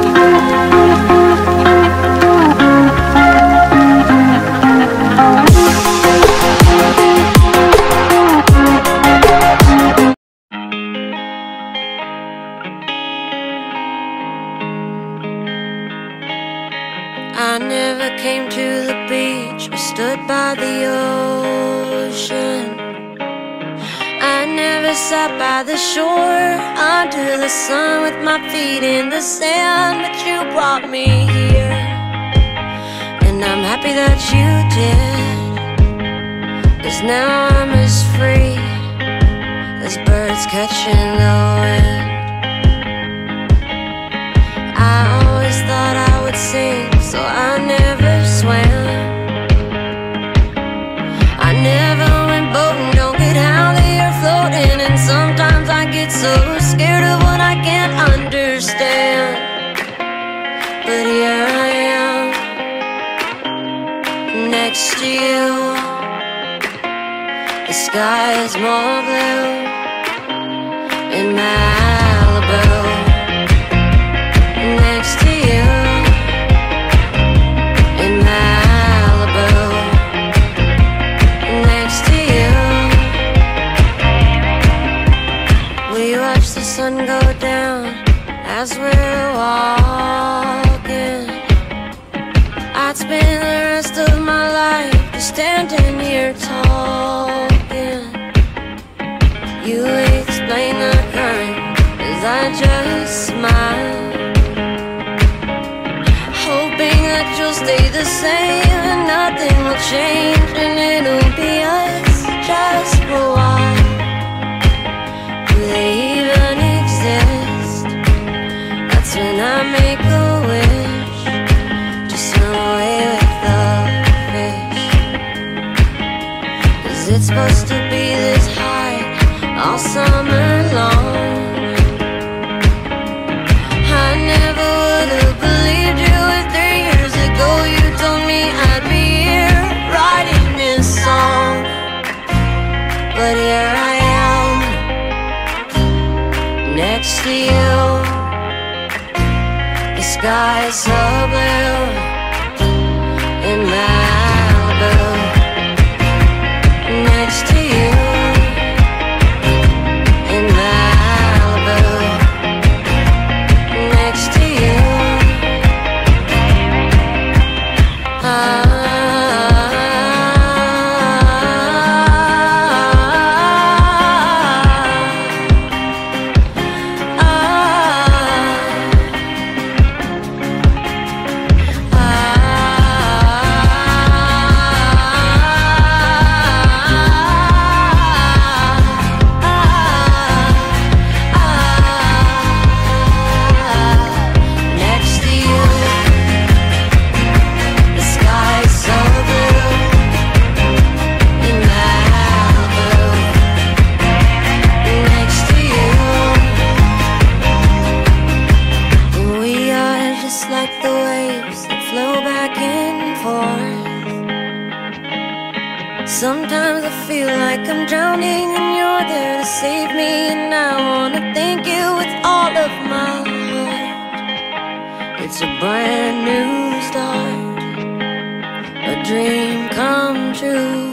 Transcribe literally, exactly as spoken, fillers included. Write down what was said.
I never came to the beach or stood by the ocean. I never sat by the shore under the sun with my feet in the sand. But you brought me here, and I'm happy that you did, 'cause now I'm as free as birds catching the wind. I always thought I would sink, so I never swam. I never went boating, don't get how they are floating. And sometimes I get so scared of what I can't understand. But here I am, next to you. The sky is more blue in Malibu. Next to you in Malibu. Next to you. We watch the sun go down as we're walking. I'd spend the rest of my life just standing here talking. You explain the current as I just smile, hoping that you'll stay the same and nothing will change, and it'll be us just for a while. Do they even exist? That's when I make a wish to swim away with the fish. 'Cause it's supposed to be this high all summer long. I never would have believed you if three years ago you told me I'd be here writing this song. But here I am, next to you. The sky is so blue in Malibu. Next to you in Malibu. Next to you. Ah. Like the waves that flow back and forth. Sometimes I feel like I'm drowning and you're there to save me, and I wanna thank you with all of my heart. It's a brand new start, a dream come true.